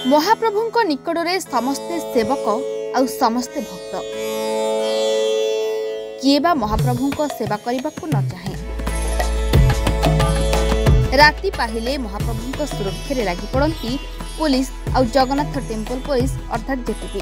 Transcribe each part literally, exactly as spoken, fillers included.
महाप्रभुଙ୍କ निकटरे समस्ते सेवक आ समस्ते भक्त किए बा महाप्रभुଙ୍କ सेवा करने को न चाहे। राति पाहिले महाप्रभुଙ୍କ सुरक्षा लगी पड़ती पुलिस और जगन्नाथ टेम्पल पुलिस अर्थात जेटीपी।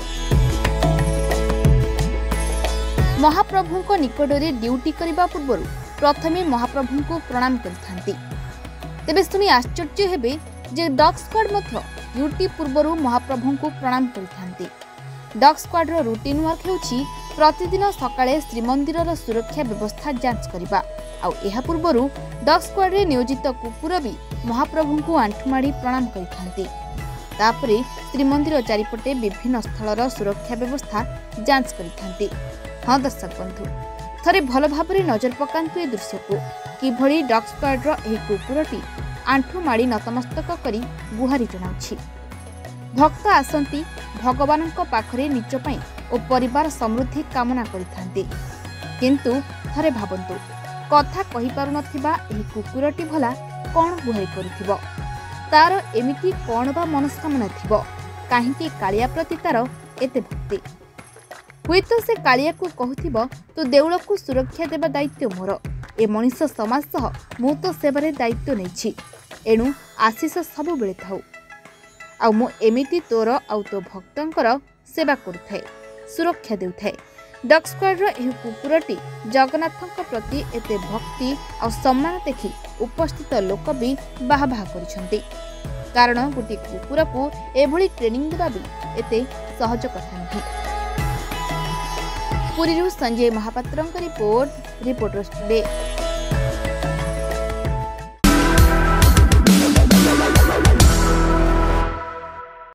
महाप्रभुଙ୍କ निकटरे ड्यूटी करने पूर्व प्रथमे महाप्रभु को प्रणाम करथांती। तेबे सुनी आश्चर्य हेबे जे डॉग स्क्वाड मध्य ड्यूटी पूर्व महाप्रभु को प्रणाम करथांती। डॉग स्क्वाड रो रूटीन वर्क हेउछि प्रतिदिन सकाळे श्रीमंदिर सुरक्षा व्यवस्था जांच करबा आ एहा पूर्व डॉग स्क्वाड रे नियोजित कुकुर भी महाप्रभु को आंठुमाड़ी प्रणाम करथांती। तापरे श्रीमंदिर चारिपटे विभिन्न स्थलर सुरक्षा व्यवस्था जांच करथांती। हाँ दर्शक बंधु, थरे भल भाबरे नजर पकांतु ए दृश्य को किभଳି डॉग स्क्वाड रो एही कुकुरटी आंठुमाड़ी नतमस्तक करी गुहारी जणाउछि। भक्त आसंती भगवानଙ୍କ पाखरे निज पई ओ परिवार समृद्धि कामना करिथांती। किंतु थरे भाबंतु कथा कहि पारु नथिबा एही कुकुरटी भला कोन गुहारी करिथिबो, तार एमिति कोन बा मनस्कामना थिबो, काहेकि कालिया प्रति तार एते भक्ति। हुई तो से कालिया को कहूथिबो तो देउल को सुरक्षा देबा दायित्व मोर, ए मनीष समाज सह मु तो सेबारे दायित्व नेछि, एणु आशीष सब बेले थाउ आ मु एमिति तोर आउ तो भक्तंकर सेवा करुथाए, सुरक्षा देउथाए। डॉग स्क्वाड रो एही कुकुरटी जगन्नाथଙ୍କ प्रति एते भक्ति आ सम्मान देखि उपस्थित लोक भी बाहा बाहा करिसंती। कारण गोटे कुकुर को एभली ट्रेनिंग देबा भी एते सहज कथा नहीं। पुरीरू संजय महापात्रଙ୍କ रिपोर्ट, रिपोर्टर्स टुडे।